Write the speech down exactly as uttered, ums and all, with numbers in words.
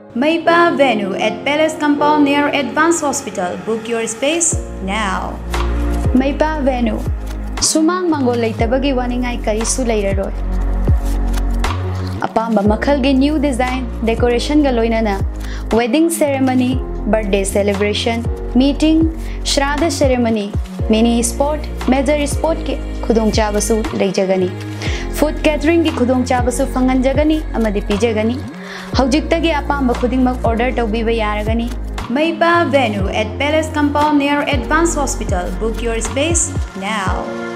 Maipa venue at Palace Compound near Advanced Hospital. Book your space now. Maipa venue. Sumang manggol tabagi waningai karisu lairaroi. Apamba makhalgi new design, decoration galoina na, wedding ceremony, birthday celebration, meeting, shraddha ceremony, mini sport, major sport ke khudong chabasu leijagani. Food catering ki khudong chabasu fangan jagani amadi pijagani. Haujiktagi apamba khudingmak order tawbiba yaragani. Maipa venue at Palace Compound near Advanced Hospital. Book your space now.